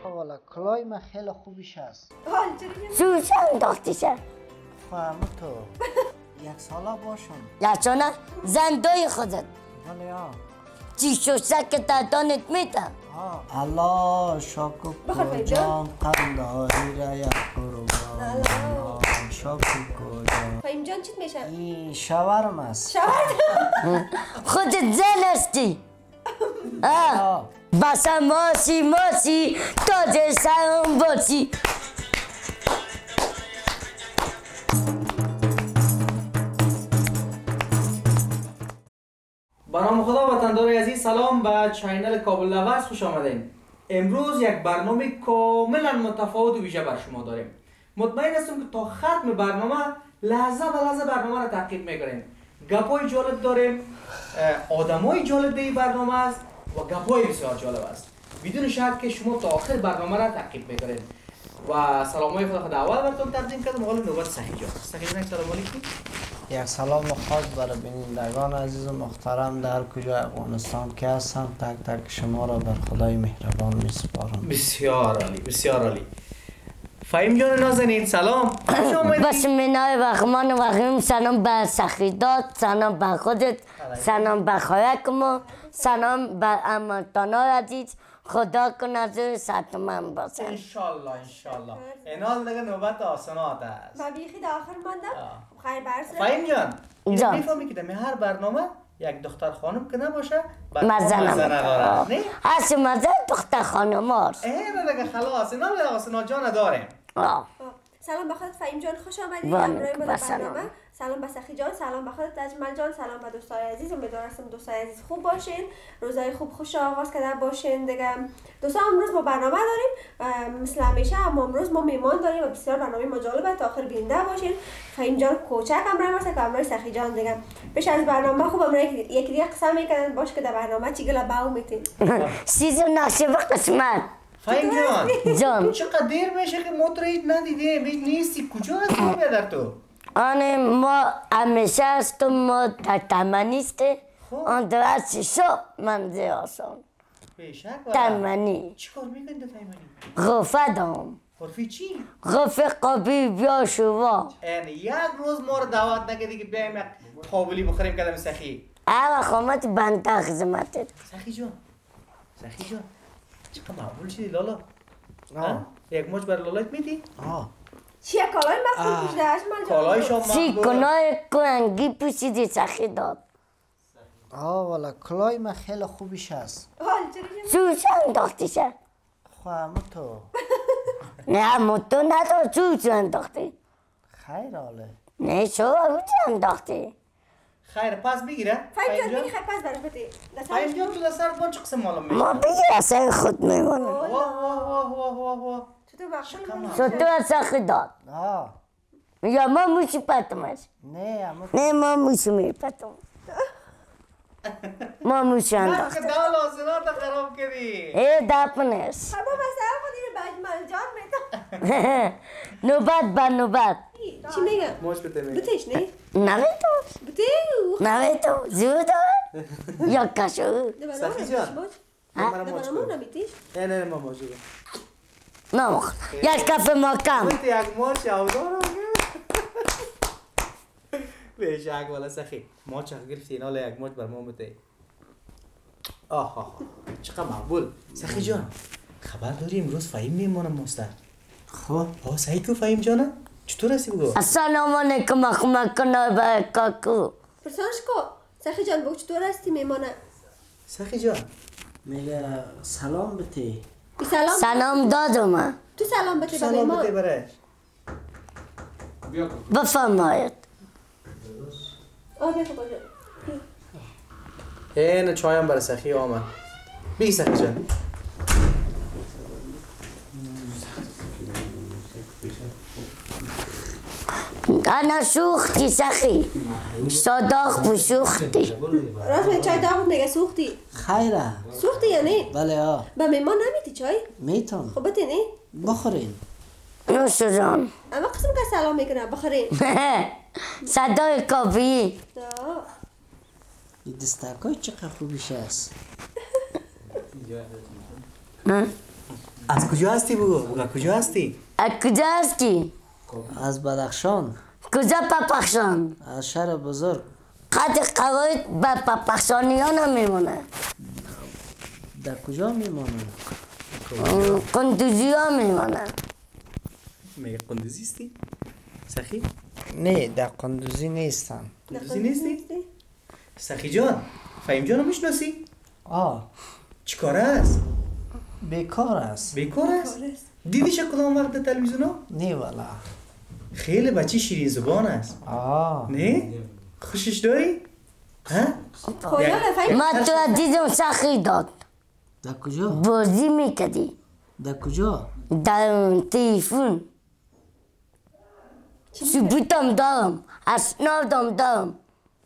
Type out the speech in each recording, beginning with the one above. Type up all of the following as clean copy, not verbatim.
والا کلای من خیلی خوبیش هست. سوش انداختیشه فهمو تو یک ساله باشم. یچانه زندای خودت بله ها. چی شوشک دادانت میده الله شاکو کجان قنداری را یک قربان شاکو کجان. فهیم جان چیت میشه؟ این شاورم است. خودت زن هستی بس ماسی تاج سرم باسی. به نام خدا وطندار عزیز سلام به چینل کابل لوز خوش آمدین. امروز یک برنامه کاملا متفاوت و ویژه بر شما داریم. مطمئن هستم که تا ختم برنامه لحظه به لحظه برنامه را تعقیب میکنیم. گپای جالب داریم، آدمای جالب در این برنامه است و گپای بسیار جالب است. بدون شک که شما تا آخر برنامه را تعقیب میکنید. و سلامای خدا اول براتون تقدیم کردم. حالا نوبت صحیح جان. صحیح جان سلام علیکم. یک سلام خاص برای بینندگان عزیز و محترم در کجای افغانستان که هستم. تک تک شما را بر خدای مهربان میسپارم. بسیار عالی بسیار عالی. فهیم جان نازنین سلام. بسم الله الرحمن الرحیم. سلام به سخیدات، سلام به خودت، سلام به خواهرکم، سلام به امانتانا عزیز. خدا کنه از ساعت من باشه انشالله. اینال دیگه نوبت آسانات است. من بیخی در آخر ماندم. خیر برسه فهیم جان جان میفهمی که در هر برنامه یک دختر خانم که نباشه مزه نداره. نه؟ هست مزه دختر خانم هاست. اینه دیگه خلاص اینال دیگه آسانا جا نداریم. سلام به خودت فهیم جان، خوش آمدید وای، همراه ما در سلام. برنامه. سلام به سخی جان، سلام به خودت اجمل جان، سلام به دوستای عزیز. امیدوارم دوستای عزیز خوب باشین، روزای خوب خوش آغاز کرده باشین دیگه. دوستان امروز ما برنامه داریم مثل همیشه، اما امروز ما میمان داریم و بسیار برنامه ما جالبه. تا آخر بیننده باشین. فهیم جان کوچک همراه ما است که همراه سخی جان دیگه. پیش از برنامه خوب همراه یکی دیگه قسم میکنن باش که در برنامه چی گلا باو میتین. سیزن ناشب قسمت فهیم جان چقدر دیر میشه که ما تو هیچ ندیدیم، هیچ نیستی. کجا هستی بیادر تو؟ آن ما همیشه هستم، ما در تمنیسته آن درست شب منزه آسان بیشک تمنی چی کار میکنی در تیمانی؟ غرفه دام غرفه چی؟ غرفه قابی بیا شوا. این یک روز ما رو دعوت نکردی که بیایم یک قابلی بخوریم کدام سخی. اوه خامت بنده خدمتت. سخی جان چقدر معمول شدی لالا. یک موج بر لالایت میدی؟ چیه کالای مخصوص پوشیده اجمل جان؟ کالای شما سی کنای کنگی پوشیدی سخی داد. والا کلای من خیلی خوبیش هست. سوش انداختیشه فهمو تو نه موتو ندار سوش انداختی. خیر حاله. نه شو انداختی. خیر پس بگیره. فهیم جان میخوای پس برش بدی؟ فهیم جان تو دستر بان چه قسم معلوم میشه؟ ما بگیر اصلا خود میمونه. واه چطور بخشی؟ سوتو سخی داد یا ما موشی پتمش. نه ما موشی میپتم. ما موشی انداخت. که دال آسانات خراب کردی. ای دپنش اما مثلا خودی رو به اجمل جان میتم. نوبت بر نوبت. چی میگم؟ موش بده میگه. بتش نه؟ نویتو بتیو زود یا کشو سخی جان دبرمون نمیتیش؟ نه ما موجوده. نمخ یک کف ما کم. منت یک موش آودارم. بیشک والا سخی ما چه گرفتی اینا ل یک موج بر ما متی. چقدر مقبول. سخی جان خبر داری امروز فهیم میمونه ماستر. خب صحیح کو فهیم جان چطور هستی بگو؟ السلام علیکم اخمه کنای با کاکو. پرسانش کو سخی جان بگو چطور هستی میمانه؟ سخی جان میگه سلام بتی. سلام دادم. تو سلام بتی به سلام میمان. بده برش. بفرمایید. بیا باجا. این چایم برای سخی آمد. بی سخی جان. انا سوختی سخی صداق بسوختی. راست می چای داغ میگه سوختی. خیره. سوختی یا نه؟ بله ها. به میمان نمیتی چای؟ میتون خب بتی نه؟ بخورین. نوش جان. اما قسم که سلام میکنه بخورین. صدای کافی. این دستکای چقدر خوبیش هست. از کجا هستی بگو کجا هستی؟ از کجا هستی؟ از بدخشان. کجا پاپخشان؟ از شهر بزرگ. قد قواعد به پاپخشانیان هم میمونه. در کجا میمانه؟ قندوزی ها میمونه. میگه قندوزی هستی؟ سخی؟ نه در قندوزی نیستم. قندوزی نیستی؟ سخی جان فهیم جان رو میشناسی؟ چیکار است؟ بیکار است. بیکار است؟ دیدیش کدام وقت در تلویزیون ها؟ نه والا. خیلی بچه شیرین زبان است. نه؟ خوشش داری؟ ها؟ ما تو را دیدم سخی داد. در کجا؟ بازی میکردی. در کجا؟ در تیفون. ثبوتم دارم. اسنادم دارم.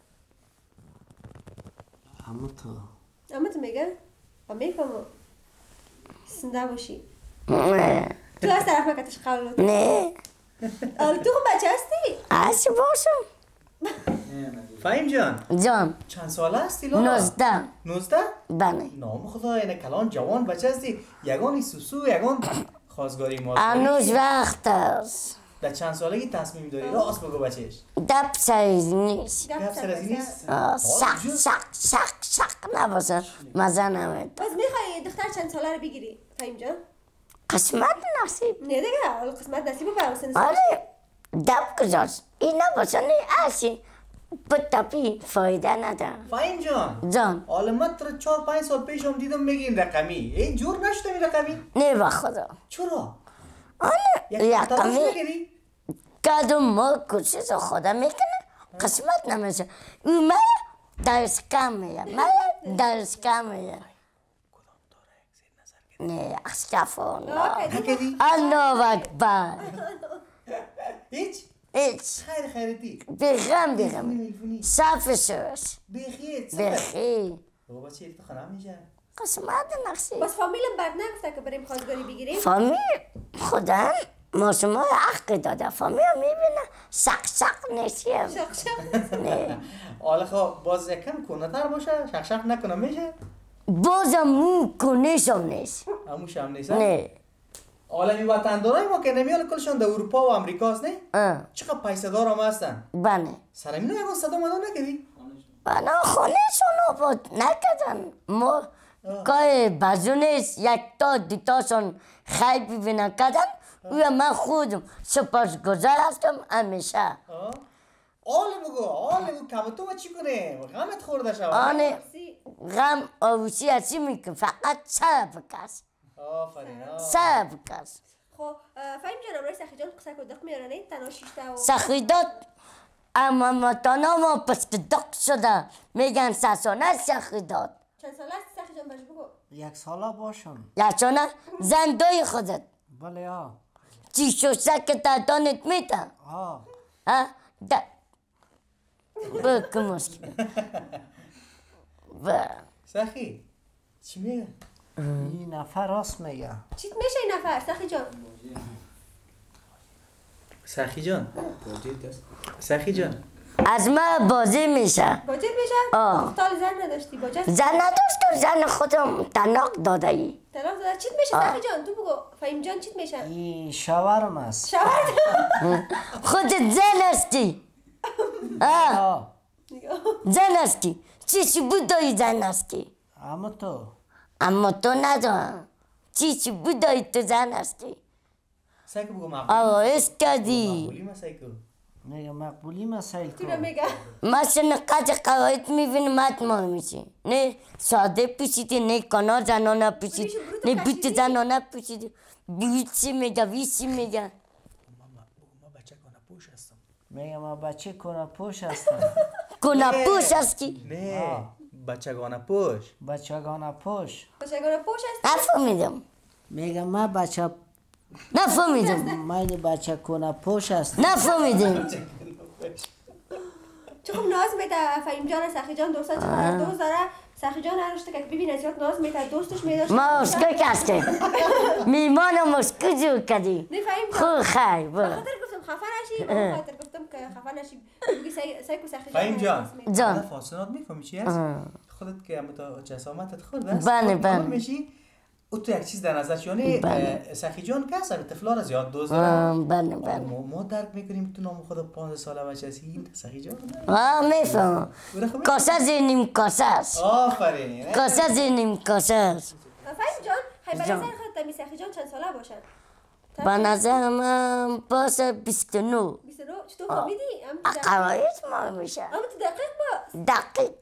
اما تو میگه؟ میفهمم سنده باشی تو از طرف مکتش قبل نه تو خب بچه هستی؟ هستی باشم فهیم جان چند ساله هستی لالا؟ 19 19؟ بله نام خدا اینه کلان جوان بچه هستی یگانی سوسو یگان خواستگاری مازگاری هنوز وقت است در چند سالگی تصمیم داری راست بگو بچهش دب سریز نیست گپ سرزی نیست؟ شق نباشه مزه نمید بس میخوای دختر چند ساله رو بگیری فهیم جان؟ قسمت نصیب نه دیگه قسمت نصیب برای آره دب کجاست این نباشه نه اصی بطبی فایده نداره فهیم جان عالمت رو 4-5 سال پیش هم دیدم میگی این رقمی این جور نشده این رقمی؟ نه بخدا چرا؟ آره رقمی نکردی؟ کدوم ما کچیز خدا میکنه قسمت نمیشه او من درس کم میگه من درس کم میگه نه استغفرالله نکردی؟ الله اکبر هیچ؟ هیچ خیرتی بخم صف سوش بخی بابا چی تو خانم میشه؟ قسمت نقصی بس فامیلم بعد نگفته که بریم خواستگاری بگیریم فامیل خدا ما شما حق داده فامیل میبینه شق نیستیم نه حالا خب باز یکم کنتر باشه شق نکنه میشه؟ بازم مو کنیشم نیست هموش هم نیست؟ نه عالمی وطندارای ما که نمیال کلشان در اروپا و امریکاست نه؟ چقدر پیسه دار هم هستن؟ بله سرمینو یکان صدا مدار نکردی؟ بنا خونهشون آباد نکردن ما که بزونش یک تا دوتاشون خیلی ببینن کردن و من خودم سپاسگزار هستم همیشه آله بگو کم تو ما چی کنه؟ غمت خورده شود آنه غم آوشی هستی میکن فقط صبر کس صبر کس خب فهیم جان امروز سخی جان قصه کدق میاره نه تنها شیشته و سخیدات اما متانا ما پس دق شده میگن سسانه سخیدات چند ساله هستی سخی جان بهش بگو 1 ساله باشم. یچانه زندای خودت بله چی شوشه که تدانت میده ها بکموش سخی چی میگه؟ این نفر راست میگه. چیت میشه این نفر سخی جان؟ سخی جان از ما بازی میشه باجت میشه؟ مختال زن نداشتی باجت؟ زن نداشتم زن خودم طلاق داده ای طلاق داده چیت میشه سخی جان تو بگو فهیم جان چیت میشه؟ این شاورم است. شاورد خودت زن هستی زن هستی چی بودایی زن هستی اما تو ندارم چی بودایی تو زن هستی سایکو بگو آقایست کردی مقبولی ما سایکو میگه مقبولی مسائل تو رو میگه ما شنقات قواعد میبینیم مطمئن میشی نه ساده پیشیدی نه کانال زنانه پیشیدی نه بیت زنانه پیشیدی بیچی میگه ویسی میگه ما بچه کنه پوش هستم میگه ما بچه کنه پوش هستم. کنه پوش هستی؟ نه بچگانه پوش بچگانه پوش. بچگانه پوش هستی؟ نفهمیدم میگه ما بچه نفهمیدم من بچه کنه پوش هستم. نفهمیدم چه خوب ناز میده فهیم جان سخی جان دوستا چقدر دوست داره سخی جان نرشته که ببین از یاد ناز میده دوستش میداشت ما اسکر کستیم میمانم اسکر جو کردی نه فهیم جان خو خیر برو خاطر گفتم خفه نشی با خاطر گفتم که خفه نشی بگی سایکو سخی فهیم جان جان فاصلات میفهمی چی هست؟ خودت که اما تا جسامتت خورد است بله میشی او تو یک چیز در نظر یعنی سخی جان که اصلا طفلا را زیاد دوست داره. بله بله. ما درک میکنیم تو نام خود 15 ساله بچه هستی این سخی جان. میفهم. کاسه زینیم کاسه است. آفرین. کاسه زینیم کاسه است. فهیم جان خیلی به نظر خود تمی سخی جان چند ساله باشن؟ به نظر من باز 29. 29 چطور فهمیدی؟ قواعد ما میشه. اما تو دقیق باز. دقیق.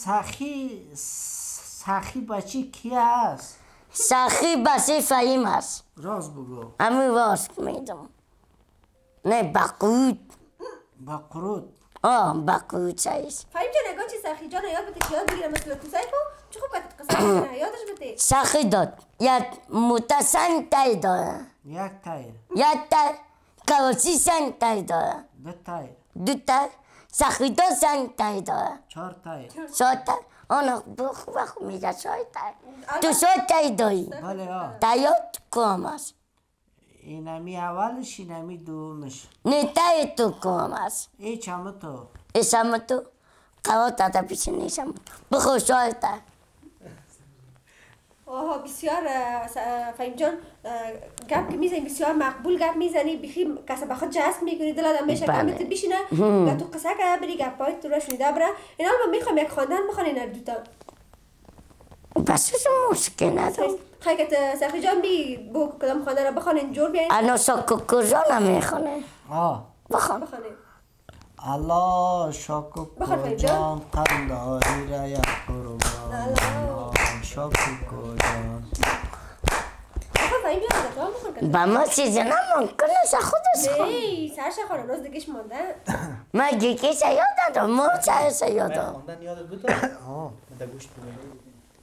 سخی بچه کی است؟ سخی بچه فهیم است. راز بگو. همین راست میدم. نه بقود. بقرود. بقود چیست. فهیم جان اگه چی سخی جان یاد بده که یاد بگیره مثل کوسای کو چه خوب که قصه بگیره یادش بده. سخی داد. یک متسنگ تای داره. یک تایر. یک تای کواسی سنگ تای داره. دو تایر. دو تای سخی داد سنگ تای داره. 4 تایر. 4 تای آنها بخو میگه 4 تای. تو 4 تای داری. بله ها. تایات کام است. اینمی اولش اینمی دومش. نه تای تو کام است. ایچ همه تو. اسم تو قوات تا پیش نیستم. بخو 4 تای. آها بسیار فهیم جان گپ که میزنی بسیار مقبول گپ میزنی بخی کسا بخواد جذب میکنی دلت هم میشه گپ بشینه و تو قصه که بری گپای تو رو شنیده بره اینا من میخوام یک خواندن بخوان اینا دوتا بس مشکل ندارم. خیلی که سخی جان بی بو کدام خواندن رو بخوان اینجور بیاین انا ساکو کجا نمیخونه. بخوان. الله شاکو بخوان جان قنداری را یک قربان الله شاکو جان فهیم جان دکتر بخوان کنه با ما چیزی نمونکنه سا خودش خون. ای سرش خواهر روز دیگهش مانده من گیگه سا یاد ندارم. ما چه سا یادم. خواندن یادت بود؟ آه من گوشت بگم.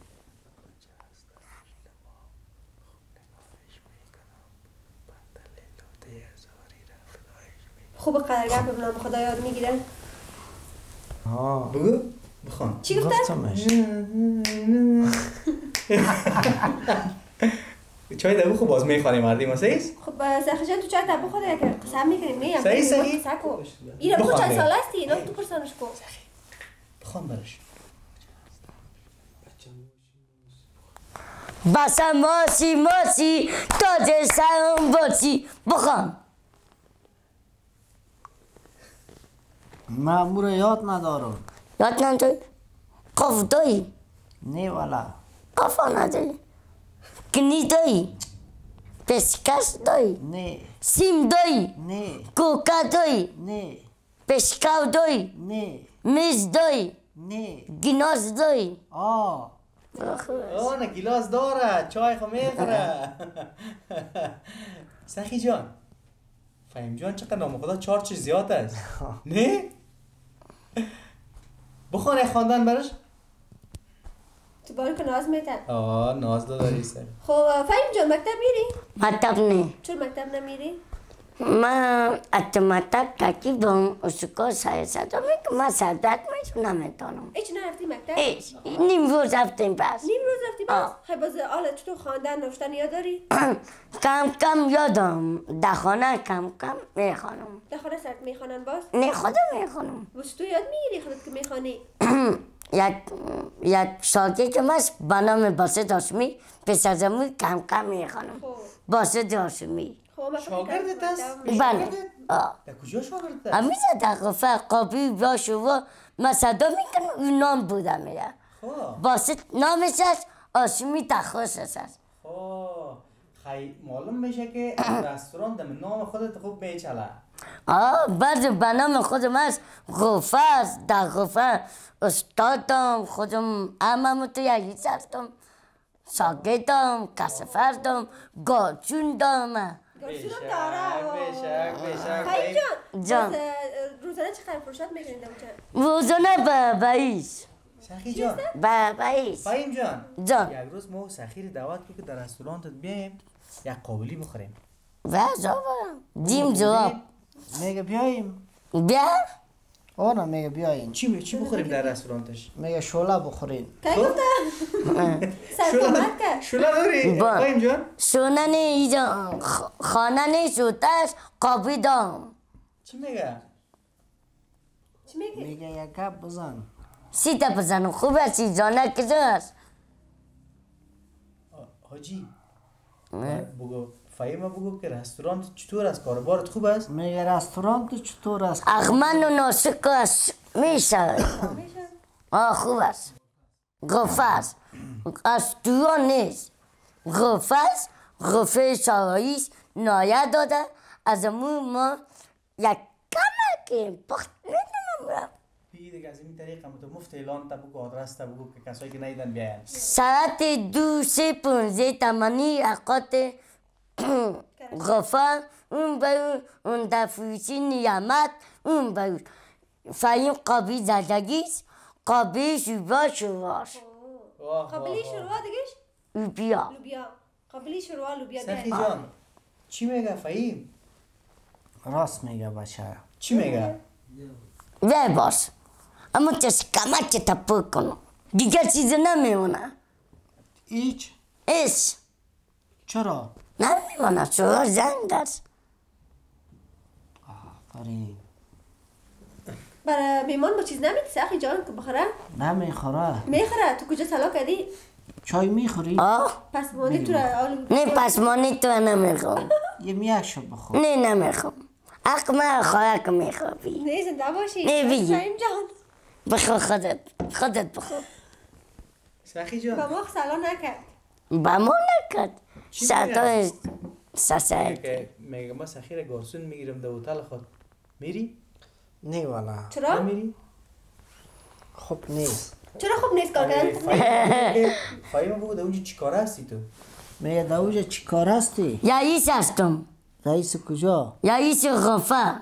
خوب قدر گپ بنام خدا یاد میگیره بگو بخوان. چی گفته؟ گفتمش چای دبو خوب باز میخوانی مردی ما سیست؟ خب سخی جان تو چای تبو خود یک قسم میکنیم نیم صحیح قصه کو این رو چند سال هستی اینا تو پرسانش کو بخوان برش بسا ماسی تاج سرم باسی. بخوان. مامور یاد ندارم. یاد نداری؟ قف دایی؟ نه والا. قفا نداری؟ کنی دایی؟ پسکش دایی؟ نه. سیم دایی؟ نه. کوکا دایی؟ نه. پشکاو دایی؟ نه. میز دایی؟ نه. گیناس دایی؟ نه گیلاس داره چای خو میخوره سخی جان فهیم جان چقدر نام خدا 4 چیز زیاد است نه؟ بخوان یک خواندن برش؟ تو باری که ناز میتن ناز داری سر خب فهیم جان مکتب میری؟ مطب نه. چون مکتب نمیری؟ من ات مطب تاکی بام اسکو سایسادا میگم من صدت نمیتونم. ایچ نرفتی مکتب؟ ایش نیم روز رفتیم پس. نیم روز رفتی بس؟ خیلی باز حالا چطور خواندن نوشتن یاد داری؟ کم یادم دخانه کم میخوانم. در خانه سرت میخوانن باز؟ نه خودم میخوانم. بس تو یاد میگیری خودت که میخوانی؟ یک شاگرد ماست به نام باسط هاشمی پسرزمون کم میخوانم. باسط هاشمی. شاگردت است؟ بله. در کجا شاگردت است؟ همیشه در قفه قابی باشه و من صدا میکنم اون نام بودم میره. باسط نامش است هاشمی تخصص است. خیلی معلوم میشه که رستوران در نام خودت خوب میچله. بعد به نام خودم است غفه است. در غفه استادم خودم امامو تو یکی سرتم شاگردم کسفردم گاچون دارم. گاچون داره بشک خیلی جان روزانه چقدر فرصت میکنید روزانه باییش سخی جان باییش فهیم جان یک روز ما سخی دعوت که در رستورانت بیایم یک قابلی بخوریم دیم جواب میگه بیاییم بیا اونا میگه بیاین چی بخوریم در رستورانتش؟ میگه شوله بخورین که گفته؟ سرکامت که شوله داری؟ فهیم جان؟ شونه نه ایجا خانه نه شوتش قابی دام چی میگه؟ چی میگی؟ میگه یک گپ بزن سیتا بزنم خوب است جانه کجاست؟ حاجی بگو فهیم بگو که رستوران چطور است؟ کاربارت خوب است؟ میگه رستوران چطور است؟ اخمن و ناسک است میشه. خوب است. غرفه است. رستوران نیست. غرفه است. غرفه سراییش نایه داده. از امون ما یک کمک پخت میدونم. بگی دیگه از این طریق هم تو مفت اعلان تا بگو آدرس تا بگو که کسایی که نیدن بیاین. ساعت 2 3 15 تمانی اقات غفار اون برو اون دفوشی نیامت اون برو فهیم قابی زدگیش قابی شواش قابلی شوروا دیگهش؟ لوبیا قابلی شوروا لوبیا سخی ده. جان چی میگه فهیم؟ راست میگه بچه. چی میگه؟ ده باش اما کمک تپو کنم دیگه چیز نمیمونه. ایچ چرا؟ نمیمونه چرا زنگ است. آفرین. برای میمان با چیز نمیدی سخی جان که بخوره؟ نمیخوره. میخوره. تو کجا طلا کردی؟ چای میخوری؟ پس ماندی تو را آلو. نه پس مانی تو نمیخوام. یه میخشو بخور. نه نمیخوام. حق من خواهد که میخوابی. نه زنده باشی. نه بگی. فهیم جان بخور خودت بخور. سخی جان با ما سلا نکرد. با ما نکرد. چی ساعت ساعت که میگه ما سخی را گارسون میگیرم در هتل خود میری؟ نه والا. چرا؟ نمیری؟ خوب نیست. چرا خوب نیست کار کردن؟ فهیم بگو در اونجا چی کار هستی تو؟ میگه در اونجا چی کار هستی؟ رئیس هستم. رئیس کجا؟ رئیس غرفه.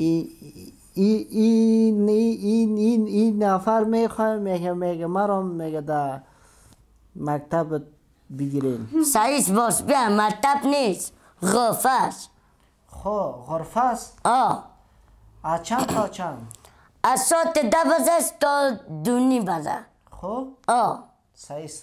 این نفر میخواه میگه مرا میگه در مکتب بگیرین. رئیس باش بیا مکتب نیست. غرفه است. خب غرفه است؟ از چند تا چند؟ از ساعت 12 تا 2:30. خب صحیح است.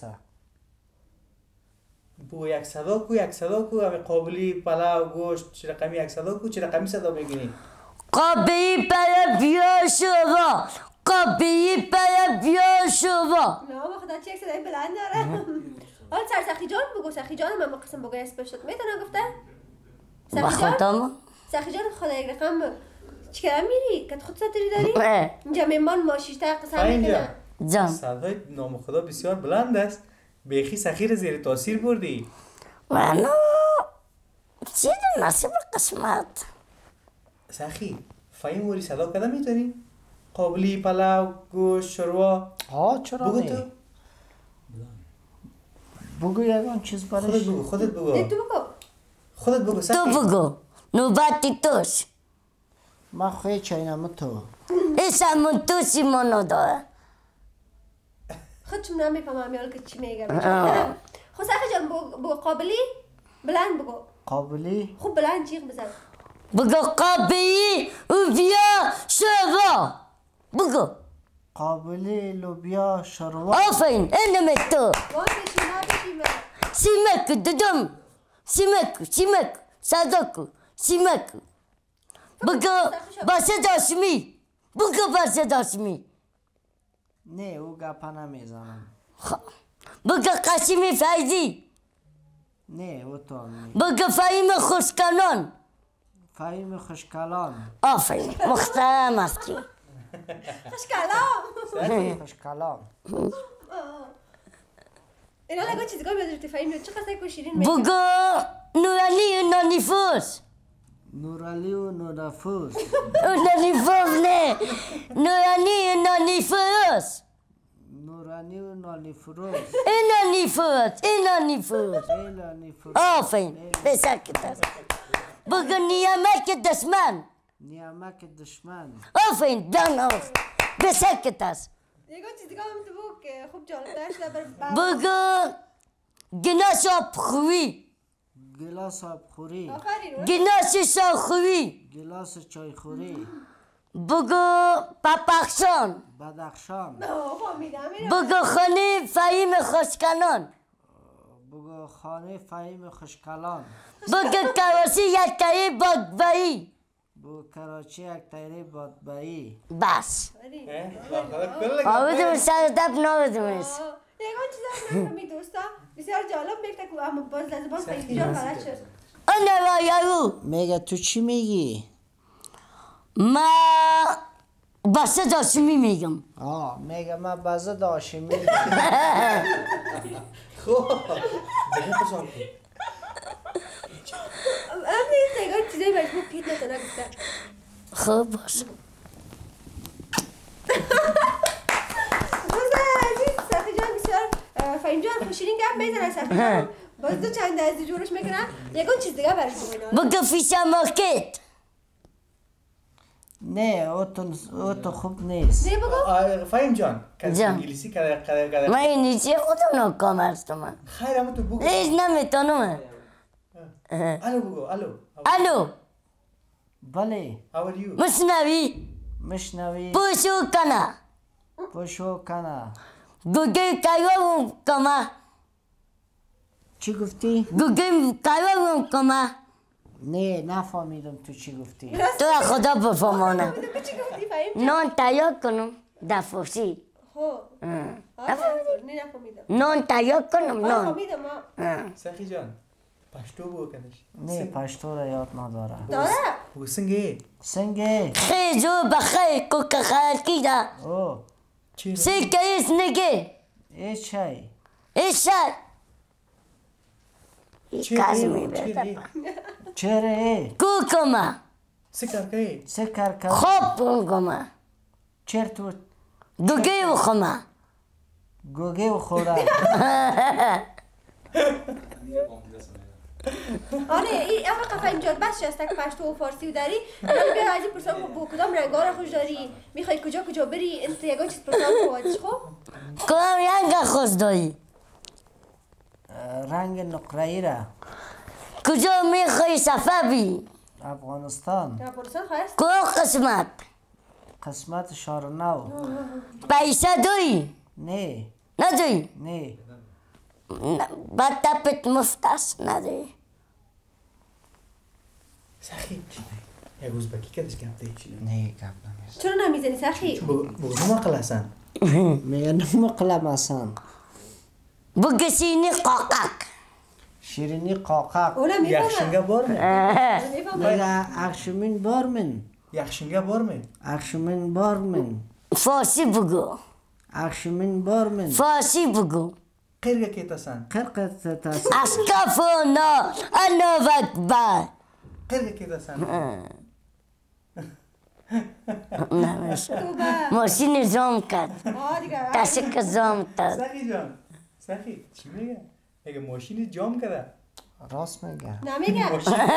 بگو یک صدا کو همه قابلی پلاو گوشت چه رقمی یک صدا کو چه رقمی صدا میگیری؟ قابلی پر بیا شوا قابلی پر بیا شوا. نه ما خدا چه یک صدای بلند داره. حالا سخی جان بگو. سخی جان من قسم بگو اسمش شد میتونه گفته؟ بخاطر سخی جان خدا یک رقم چی کردن میری؟ که خود ساتری داری؟ اینجا میمان ما 6 تا قسم میکنن. جان صدای نام خدا بسیار بلند است. بیخی سخی را زیر تاثیر بردی. منو چیز نصیب قسمت. سخی فهیم موری صدا کده میتونی؟ قابلی پلاو گوشت شوروا چرا بگو نه؟ تو بگو یکان چیز برش. خودت بگو تو بگو. خودت بگو سخی. تو بگو نوبتی توش. من خواهی چاینم تو. خودشون توسی منو داره. خودشون نمیفهمم یال که چی میگه. خب سخی جان بگو قابلی بلند بگو. قابلی؟ خوب بلند جیغ بزن. بگو قابلی و بیا شوا. بگو قابلی لوبیا شوروا. آفرین اینم تو. وای بشیم نبشیم. سیمک ددم سیمک صداکو سیمک. بگو باشه داشمی. بگو باشه داشمی. نه او گپا نمیزنم. بگو قاسمی فیضی. نه او تو هم بگو فهیم خوشکنان. فهیم خوشکلان. آفرین محترم هستی. خوشکلام. خوشکلان. اینا نگاه چیزگاه بیاد رو فهیم چه قصه که شیرین میگه. بگو نورانی و نانیفوس. نورالی و نورافوز. نانیفوس نه نورانی و نانیفوس. نورانی و نالیفروز. این نانیفوس. آفرین بسکت است. بگو نیامک دشمن. نیامک دشمن. آفرین داناست بسکت است. نگاه چیزگاه هم تو بگو که خوب جالب داشته بر بگو گناش آب خوی. گلاس آب خوری. آفرین. گناش شاه خوی. گلاس چای خوری. بگو پاپخشان. بدخشان. فهمیدم اینا. بگو خانه فهیم خوشکنان. بگو خانه فهیم خوشکلان. بگو کراچی یک تایی بادبایی. بگو کراچی یک تایره بادبایی. بس کل آبودم سر دب نابودمش. نگاه چیزا هم نفهمی دوستا. بسیار جالب میگه که اما باز از باز فهیم جان غلط شد. انا یارو میگه تو چی میگی؟ ما بسه داشمی میگم. میگه من بازه داشمی میگم. خب دیگه پسان کن. این تگاه چیزایی مجبور پیت نتونه گفته. خب باشه. باز عزیز سخی جان بسیار فهیم جان خوشیرین گپ میزنه سخی جان. باز دو چند از جورش میکنن یکون چیز دیگه برش بگوینه. بگو فیشا مارکت. نه او تو خوب نیست. نه بگو. فهیم جان کسی جان. انگلیسی کده من این چی خودم ناکام هستم. خیر اما تو بگو. هیچ نمیتونم. الو بگو الو. الو بله How are you? مشنوی مشنوی پوشو کنه پوشو کنه. گوگل کارو کما چی گفتی؟ گوگل کارو کما نه نفهمیدم تو چی گفتی. تو خدا بفهمانه چی گفتی فهیم جان؟ نان تیار کنم در فارسی خب. نه نفهمیدم. نان تیار کنم نان فهمیدم ما. سخی جان پشتو بگو کنش. نه پشتو را یاد نداره. داره. بگو سنگه. سنگه خیزو بخیر کوکا خالکی دا او چی؟ سیکیس نگه ای چای ایشت کازمی بیرده چره ای کوکما سکر که سکر کن خوب کما چر تو گوگل بخما گوگه و خوره. آره این اول فهیم جان بس شسته که پشتو و فارسی داری. من بیا از این پرسان با کدام رنگا را خوش داری؟ میخوای کجا بری؟ انت یگان چیز پرسان خواهدش خب؟ کدام رنگ خوش داری رنگ نقره‌ای را. کجا میخوای سفر بی افغانستان پرسان خواهست؟ کدام قسمت قسمت شهر نو. پیسه داری نه نداری نه بعد تپت مفت است نداری سخی یک ازبکی کدش گفته نه گپ نمیزن. چرا نمیزنی سخی؟ بگو نما قلسن. میگه نمقلم اصلا. بگسینی قاقک شیرینی قاقق. اونا میفهمم. یخشنگه بارمه. میفهمم. میگه اخشمین بارمن یخشنگه بارمه. اخشمین بارمن فارسی بگو اخشمین بارمن فارسی بگو قرگه که تسن. قرقت تاس اسکافونا الله اکبر قرگه که تسن. ماشین زام کرد دیگه. تشک زام کرد سخی جان سخی چی میگه؟ میگه ماشین جام کرده. راست میگه. نمیگه.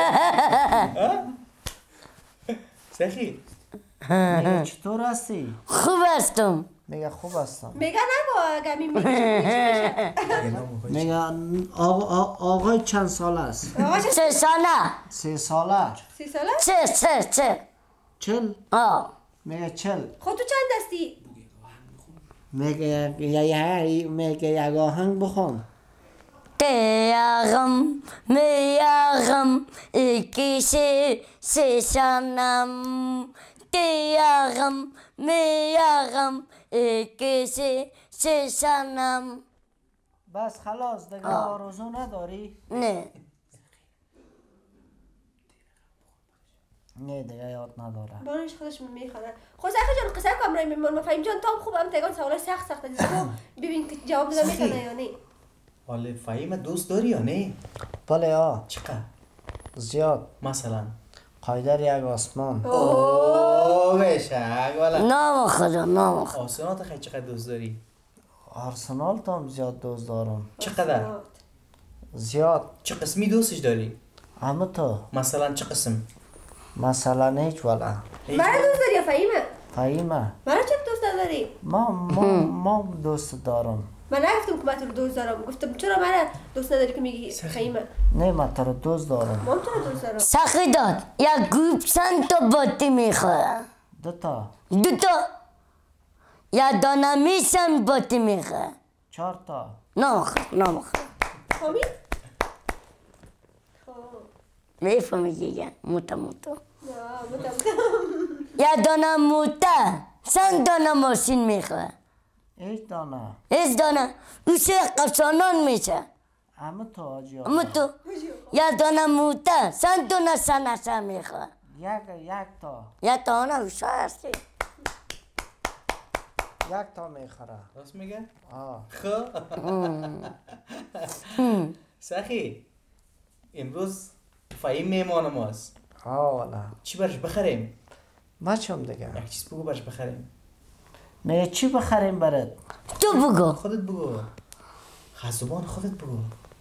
سخی میگه چطور هستی؟ خوب هستم میگه خوب هستم. میگه نگو اگه میگه. میگه آقای چند سال است؟ 3 ساله 3 ساله. 30 ساله؟ چه چل. آه میگه چل. خود تو چند دستی؟ میگه یک آهنگ بخون. تیاغم میاغم ایکی سه سانم تیاغم میاغم ایکی سه سانم بس خلاص دیگه آرزو نداری؟ نه نه دیگه یاد نداره. بانش خودش میخوانه. خب سخی جان قصه کنم رای میمون فهیم جان تام خوب هم تگان سوال سخت است. ببین که جواب داده میکنه یا نه. حالا فهیم دوست داری یا نه؟ بله ها چقدر؟ زیاد. مثلا قایدر یک آسمان. اوه بشک والا. نام خدا نام خدا آسانات خیلی چقدر دوست داری؟ آرسنال تام زیاد دوست دارم. چقدر؟ زیاد. چه قسمی دوستش داری؟ اما تو مثلا چه قسم؟ مثلا هیچ ولا برای دوست داری یا فهیمه؟ فهیمه برای چه دوست نداری؟ ما دوست دارم. من نگفتم که من تو رو دوست دارم. گفتم چرا من دوست نداری که میگی فهیمه؟ نه من تو رو دوست دارم. من تو رو دوست دارم. سخی داد یک گروپ چند تا باتی میخواه دوتا 2 تا یا دانه میشن باتی میخواه 4 تا نام خدا فهمید؟ خب میفهمی دیگه موتا نه متم. یا دانه موتا چند دانه ماشین میخواه هیچ دانه. هیچ دانه اوشه قشانان میشه اما تو آجی آقا. اما تو یه دانه موته چند دانه سنسه میخواه؟ یک تا. یه دانه اوشا هستی. یک تا میخوره. راست میگه؟ آه. خب سخی امروز فهیم میمان ماست. آه والا. چی برش بخریم؟ ما چم دیگه. یک چیز بگو برش بخریم. میگه چی بخریم برات؟ تو بگو. خودت بگو. خزبان خودت بگو.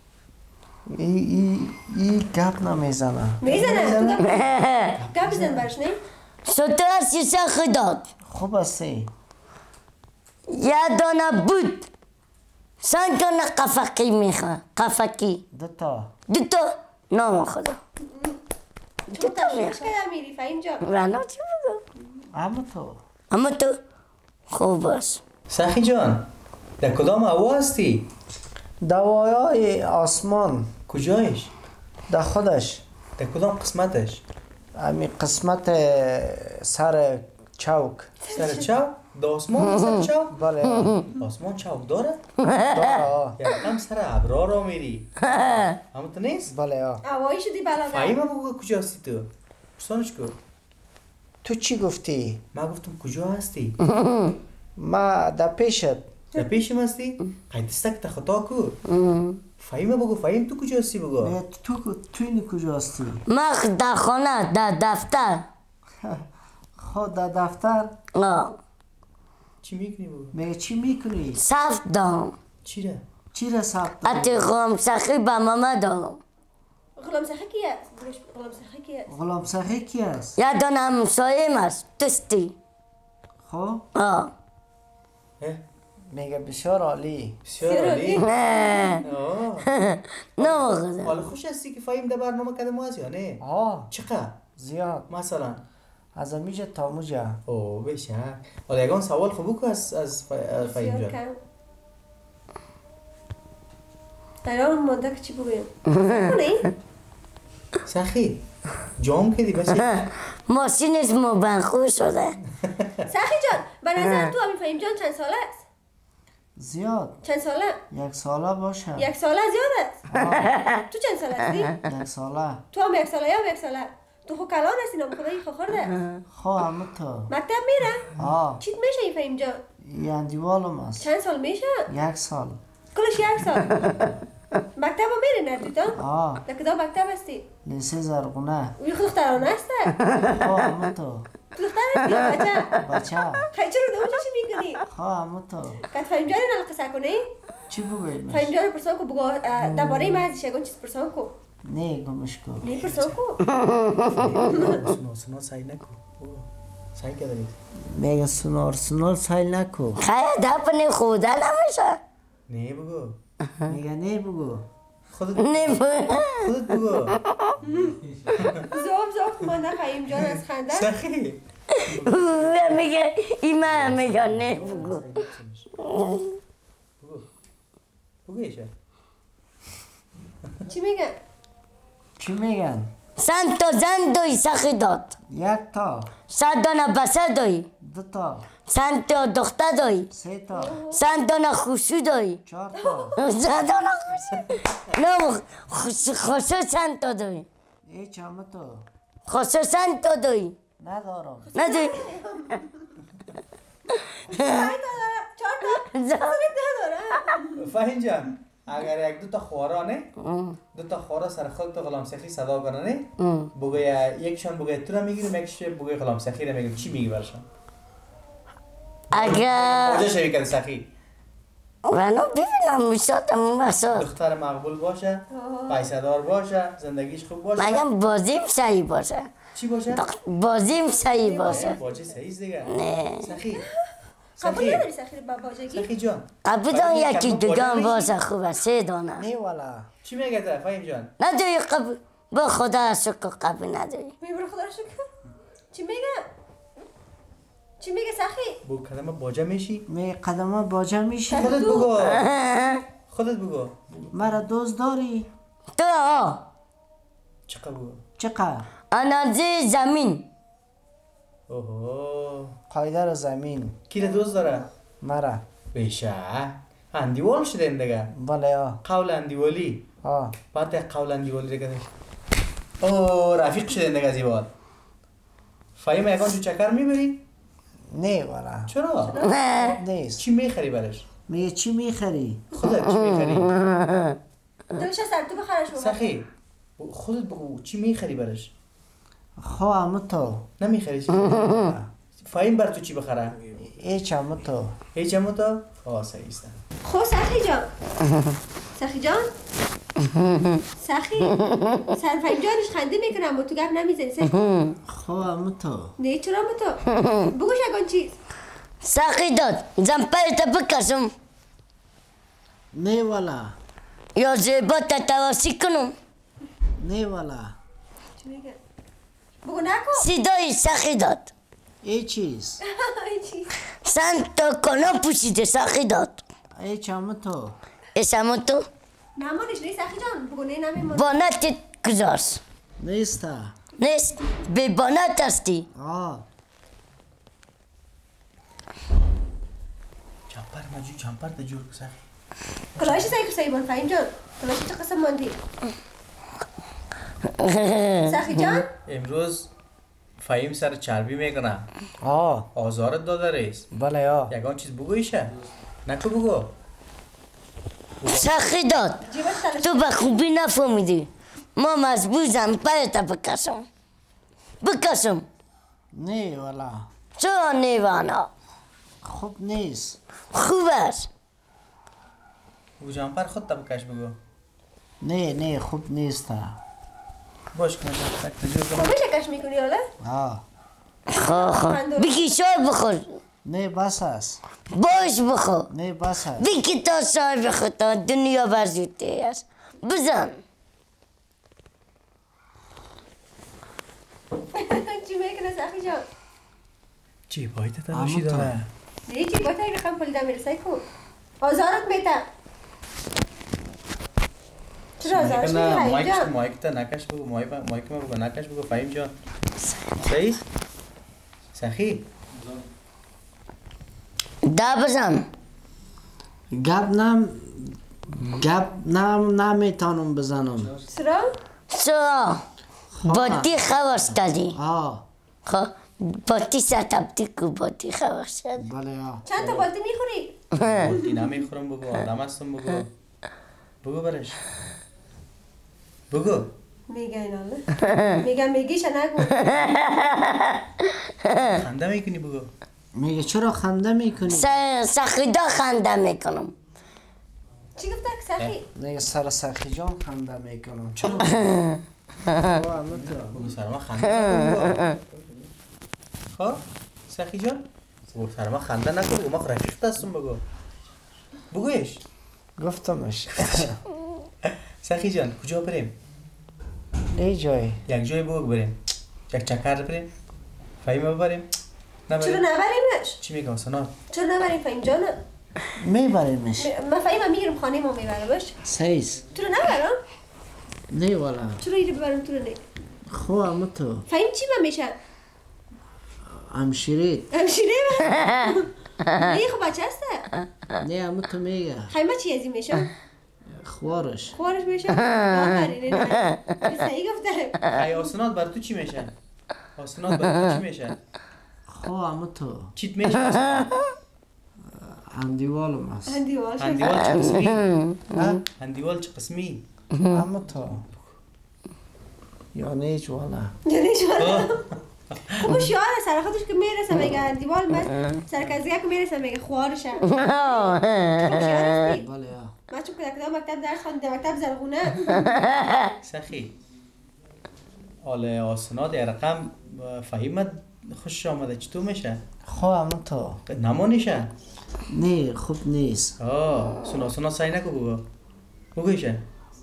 ای گپ نمیزنه. میزنه گپ بزن برش نه. سوتر سیسه خداد. خوب هستی؟ یه دانه بود. چند دانه قفقی میخواه؟ قفقی. دو تا. دو تا نام خدا. تو تشویش کدام میری فهیم جان؟ رانا چی بگو؟ اما تو. اما تو خوب باش. سخی جان در کدام هوا هستی؟ دوایای آسمان کجایش؟ در خودش. در کدام قسمتش؟ امی قسمت سر چوک. سر چاو؟ در آسمان سر چاو؟ بله. آسمان چاو داره؟ داره. یکم سر ابرا را میری. اما تو نیست؟ بله. هوایی شدی بالا. فهیمه بگو کجا هستی تو؟ پرسانش کو؟ تو چی گفتی؟ من گفتم کجا هستی؟ ما در پیشت. در پیشم هستی؟ قیدستک تا خطا کو؟ فهیمه بگو فهیم تو کجا هستی بگو؟ میگه تو اینی کجا هستی؟ ما در خانه در دفتر. خود در دفتر. چی میکنی بگو؟ میگه چی میکنی؟ صف دارم. چی را؟ چی را ثبت کنی؟ اتی خواهم سخی به ماما دارم. غلام سخی کی است؟ غلام سخی کی است؟ غلام سخی کی است؟ یه دانه همسایه است. تستی. خب اه؟ میگه بسیار عالی. بسیار عالی. نه خدا. حالا خوش هستی که فهیم در برنامه کده ما هست یا نه؟ چقدر؟ زیاد. مثلا؟ از امیجا تا موجا. اوه بشه. حالا یگان سوال خوب بکن از فهیم جان. ایران مونده که چی بگویم؟ کنی؟ سخی جام کدی بچه؟ ماشینش مبنخو شده. سخی جان به نظر تو همین فهیم جان چند ساله است؟ زیاد. چند ساله؟ 1 ساله باشه. 1 ساله زیاد است؟ تو چند ساله هستی؟ 1 ساله. تو هم 1 ساله یا 1 ساله؟ تو خو کلان هستی نام خدایی خو خورده؟ خب اما تو. مکتب میره؟ چیت میشه این فهیم جان؟ یه دیوالم است. چند سال میشه؟ 1 سال. کلش 1 سال. مکتب هم میری نه تو؟ در کدام مکتب هستی؟ لیسه زرغونه. اوی خود دخترانه هسته؟ خب اما تو. دختر هستی یا بچه؟ بچه. خیلی چرا دوچه چی میکنی؟ خب اما تو. که فهیم جان رو قصه کنی؟ چی بگویمش؟ فهیم جان رو پرسان کو بگو درباره من ازش یگون چیز پرسان کو. نه گمش کو. نه پرسان کو. سنا سعی نکن. سعی که دارید؟ میگه سنار سایل نکو. خیلی دپنی خوده نمیشه. نه بگو. میگه نه بگو. خودت خودت بگو. زوب مانده فهیم جان از خنده. سخی میگه این من میگه نه بگو. بگو ایشه. چی میگن؟ چی میگن؟ چند تا زن دوی سخی داد. 1 تا. 100 دانه بسه دوی. 2 تا. چند تا دختر دوی. 3 تا. چند دانه خوشو دوی. 4 تا. 100 دانه خوشو. نه خوشو چند تا دوی. هیچ اما تو. خوشو چند تا دوی. ندارم. ندوی. 4 تا فهیم جان اگر 1 2 تا خوارا نه 2 تا خوارا سر خود تو غلام سخی صدا کنه نه بگوی یکشان بگوی تو را میگیریم یکش بگوی غلام سخی را میگیریم چی میگی برشان؟ اگر کجا شوی کرد سخی؟ منو ببینم میشاتم مساد. دختر مقبول باشه پیسه دار باشه زندگیش خوب باشه مگم بازیم صحیح باشه. چی باشه؟ بازیم صحیح باشه. باجه صحیح دیگه نه سخی قبول نداری سخی با باجگی؟ سخی جان قبول دارم یکی دیگه هم باشه خوبه 3 دانه. نه والا. چی میگه تو فهیم جان؟ نداری قبول با خدا شکر قبول نداری. میبره خدا رو شکر. چی میگه؟ چی میگه سخی؟ بگو کلمه باجه میشی؟ می قدم باجه میشه. خودت بگو خودت بگو مرا دوست داری؟ تو چقدر بگو چقدر؟ انرژی زمین. اوه قایده رو زمین. کی را دوست داره؟ مرا. بیشه اندیوال شده این دیگه بله قول اندیوالی ها بعد یک قولن دیوالی دیگه داشت. اوه رفیق شده دیگه از دیوال. فهیم یکان جو چکر میبری؟ نه والا چرا؟ نیست. چی میخری برش؟ میگه چی میخری؟ خودت چی میخری؟ تو سر تو بخرش بابا. سخی خودت بگو چی میخری برش؟ خو اما تو نمیخری چی؟ فهیم بر تو چی بخره؟ هیچ اما تو هیچ هم تو؟ آه صحیح است. خب سخی جان. سخی جان. سخی. سر فهیم جانش خنده میکنه اما تو گپ نمیزنی. سخی. خو اما تو نه چرا اما تو؟ بگوش اگان چیز. ساقی داد زنپایت بکشم نه والا یا زیبا تواسی کنم. نه والا چی میگه؟ بگو نکن. صدای ساقی داد ای چیز چی؟ سن تا کلا پوشیده ساقی داد. هیچ اما تو اسمو تو نمانش نه سخی جان. بگو نه نمیمان. بانت گذارس نیستا نیست به بانت هستی. چمپر مجو چمپر ده جور سخی. کلاهش سعی که سعی بان فهیم جان. کلاهش چه قسم ماندی؟ سخی جان. امروز فهیم سر چربی میکنه. آزارت داده رئیس. بله یا یکان چیز بگویشه. نکو بگو. ساقی داد جیبش تلش. تو به خوبی نفهمیدی. ما مزبوزم پایت بکشم نه والا چرا نیوانا خوب نیست خوب است. بگو جمپر خود تا بکش بگو. نه خوب نیستا باش کنه تک تجور کنم. میشه کش میکنی حالا؟ بگی شای بخور نه بس است باش بخور نه بس است بگی تا شای بخور تا دنیا برزوده است بزن. چی میکنه سخی جان؟ چی باید تلاشی داره؟ نه چی باید این رقم پلیده میرسه کن. آزارت میته. چرا آزارش میته فهیم جان؟ مایک تا نکش بگو مایک ما بگو نکش بگو فهیم جان. صحیح؟ سخی؟ دا بزن گپ نمیتونم بزنم چرا؟ باتی خواست دادی خب باتی ستبتی کو باتی خواست دادی. بله یا چند تا بالتی میخوری؟ بولتی نمیخورم بگو آدم هستم بگو. بگو برش. بگو. میگه اینا نه؟ میگیش نگو. خنده میکنی بگو. میگه چرا خنده میکنی؟ سخیدا خنده میکنم. چی گفته که سخی؟ میگه سر سخی جان خنده میکنم چرا؟ بگو سر ما خنده نکن. خب سخی جان بگو سر ما خنده نکن بگو ما رفیق هستم بگو. بگویش. گفتمش سخی جان کجا بریم؟ نه جای یک جای بگو بریم. یک چکر بریم. فهیم ببریم. چرا نبریم. نبریمش؟ چی میگم سنا؟ چرا نبریم فهیم جان؟ میبریمش من فهیم میگیرم خانه ما میبرمش. سیز تو رو نبرم؟ نه والا چرا ایره ببرم تو رو نه؟ خو اما تو فهیم چی من میشه؟ همشیرید همشیره من؟ نه خب بچه هسته؟ نه اما تو میگه خیمه چی ازی میشه؟ خوارش خوارش میشه؟ آفرین نه صحیح گفته. ای آسنات بر تو چی میشه؟ آسنات بر تو چی میشه؟ خو اما تو چیت میشه؟ هندیوالم است هندیوال شد. هندیوال چه قسمی؟ هندیوال چه قسمی؟ اما تو یا نیچ والا یعنی شوال خب شوال سر خودش که میرسه میگه هندیوال من سرکزیه که میرسه میگه خوارشه. خب شوال هستی؟ بله یا من چون که مکتب درس خانده مکتب زرغونه. سخی حال آسنات یه رقم فهیمت خوش آمده چطور میشه؟ خو اما تو نمانیشه؟ نه خوب نیست سنا سعی نکو بگو بگویشه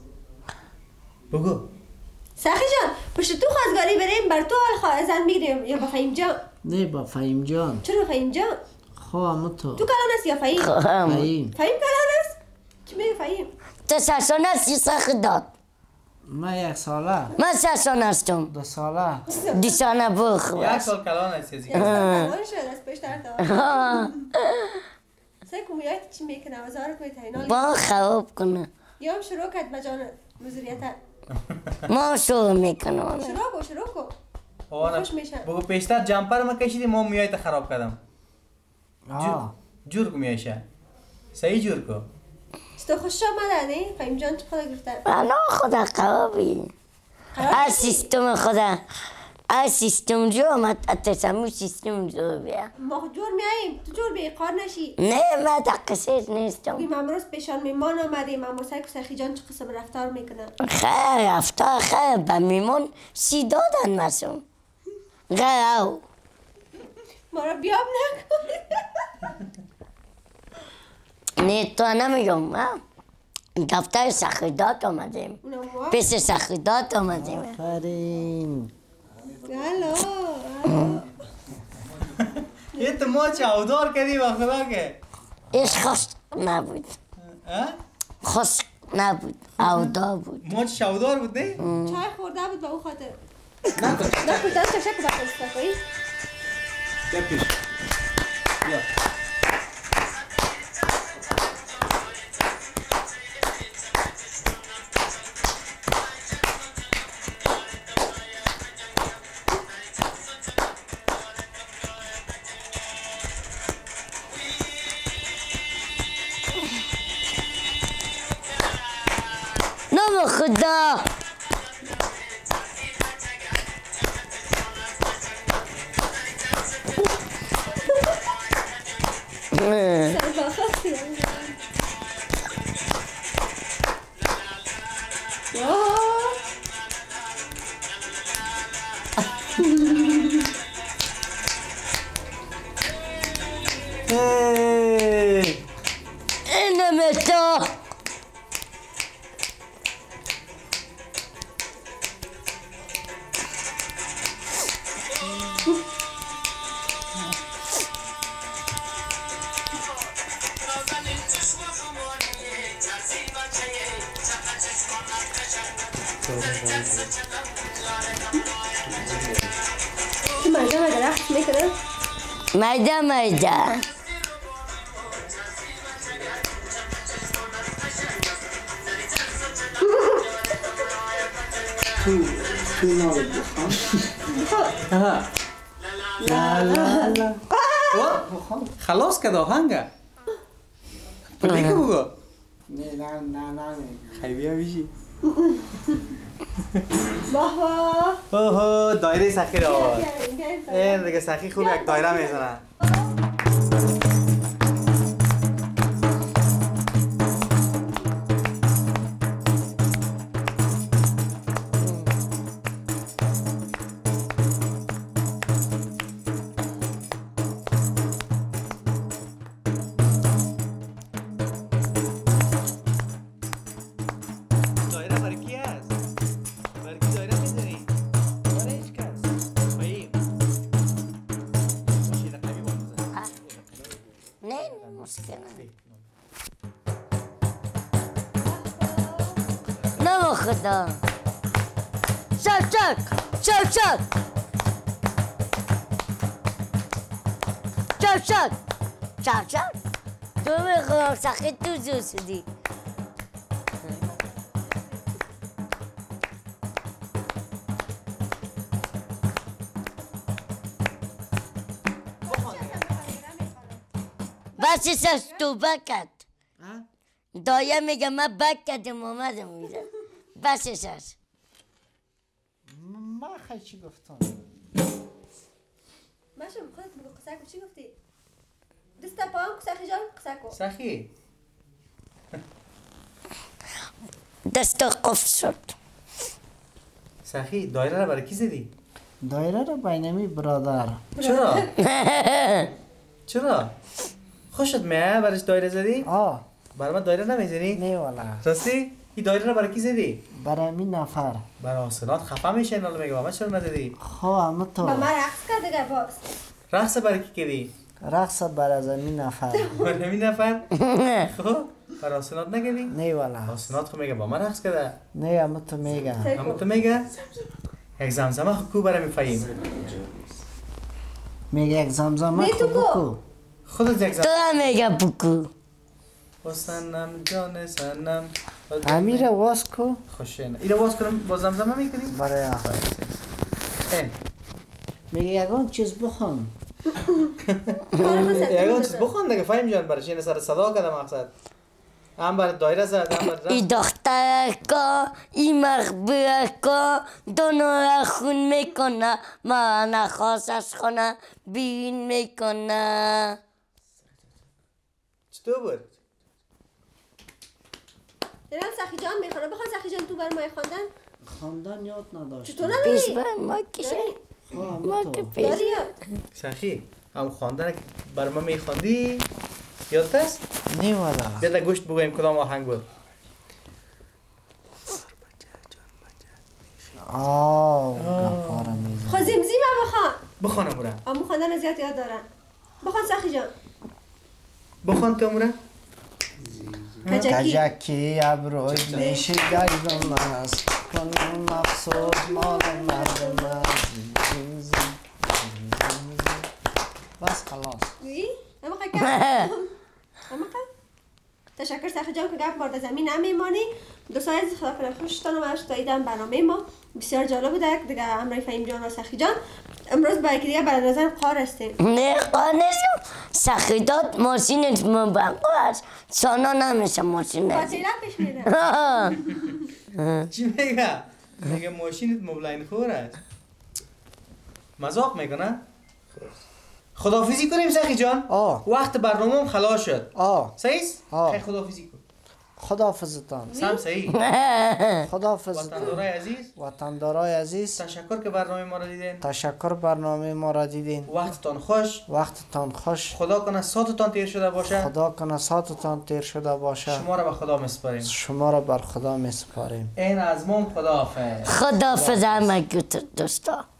بگو سخی جان پشت تو خواستگاری بریم بر تو حال زن میگیریم یا با فهیم جان؟ نه با فهیم جان چرا فهیم جان؟ خو اما تو تو کلان است یا فهیم؟ فهیم فهیم کلان است؟ چی میگه فهیم؟ تو سرسانه هستی سخی داد. من یک ساله من سرسانه هستم 2 ساله دیسانه بخور. یک سال کلان هستی کلان شد از پشت تا سه کمیایت چی میکنه وزارت میتهینال با خواب کنه یا هم شروع کرد بجانه مزوریت ما شروع میکنم. شروع کو آره خوش میشه. بگو پیشتر جمپر ما کشیدی ما میایت خراب کردم. جور کو میایشه صحیح جور کو تو خوش آمده نه فهم جان چه خدا گرفته انا خدا قوابی از سیستم خدا از سیستم جو آمد اتسامو سیستم جو بیا ما جور میاییم تو جور بی قار نشی نه من دقیقه نیستم. بیم امروز پیشان میمان آمدیم اما سخی جان چه قسم رفتار میکنه خیلی افتار خیلی به میمون سی دادن مسون غیر او ما را بیاب نکن نه تو نمیگم دفتر سخیدات آمدیم پیش سخیدات آمدیم. آفرین. الو یه تو ما چاودار کردی با خدا که ایش خوش نبود خوش نبود اودا بود ما چاودار بود نه؟ چای خورده بود با او خاطر نه نه دست شک با استفایی بیا پیش بیا نام خدا اینم تو مجمع رقص میکنه میده میده خلاص کرد آهنگه بگو بگو نه خیلی بیا بیشی بابا دایره سخی رو آورد این دیگه سخی خوب یک دایره میزنن نام خدا شوشک شوشک شوشک شوشک تو میخوام سخی تو زو شدی بس سش تو بکت دایه میگه من بک کردم اومدم میده بس سش ما خیلی چی گفتم ماشم خودت بگو قصه کو چی گفتی دستا پاهم سخی جان قصه کو سخی دست قفل شد سخی دایره رو برای کی زدی؟ دایره رو بینمی برادر چرا؟ چرا؟ خوشت میه برش دایره زدی؟ برای من دایره نمیزنی؟ نه والا راستی؟ این دایره رو برای کی زدی؟ برای می نفر برای حاصلات خفه میشه این میگه با من چرا ندادی؟ اما تو با من رقص کرد دیگه باز رقص برای کی کردی؟ رقص برای زمین نفر برای می نفر؟ خب برای حاصلات نگردی؟ نه والا حاصلات خب میگه با من رقص کرده نه اما تو میگه اما تو میگه؟ یک زمزمه خوب برای میفهیم میگه یک زمزمه نه تو خوب بکو خودت یک تو زمزمه هم میگه بکو و سنم جان سنم امیر واس کو خوشینه اینا باز کنم با زمزمه میکنیم برای آقای میگه یگان چیز بخون یگان چیز بخون دیگه فهم جان برش این سر صدا کردم مقصد هم بر دایره زد هم بر ای دخترکا ای مخبرکا دونو خون میکنه ما نخواست از خونه بین میکنه چطور بود؟ دارم سخی جان میخوانم. بخوان سخی جان تو بر ما خواندن. خواندن یاد نداشت چطور پیش نداری؟ بر ما کشه ما که پیش داری یا؟ سخی هم خواندن بر ما میخواندی یادت است؟ نی والا بیا تا گوشت بگویم کدام آهنگ بود گفاره میزن خب زمزمه بخوان. بخوانم برم اما خواندن زیاد یاد دارن. بخوان سخی جان. بخوان تو برم کجکی. کجکی ابروی میشه گردم من است کنم مقصود مال مردم است بس خلاص ای؟ اما خیلی تشکر سخی جان که گپ مورد زمین نمیمانی. دوستان عزیز خدا کنه خوشتان و اشتاییدن برنامه ما بسیار جالب بوده دیگه امرای فهیم جان و سخی جان امروز با یکی دیگه برای نظر قار هستیم. نه قار نیستم سخیدات ماشینت مبنقو است سانا نمیشه ماشینت فاصله پیش میره. چی میگه؟ میگه ماشینت مبلین خور است مذاق میکنه؟ خداحافظی کنیم سخی جان وقت برنامه هم خلاص شد صحیح است؟ خیلی خداحافظی کن خداحافظتان سم صحیح خداحافظتان وطندارای عزیز وطندارای عزیز تشکر که برنامه ما را دیدین تشکر برنامه ما را دیدین وقتتان خوش وقتتان خوش خدا کنه ساعتتان تیر شده باشه خدا کنه ساعتتان تیر شده باشه شما را به خدا میسپاریم شما را بر خدا میسپاریم این از مام خداحافظ خداحافظ همه دوستا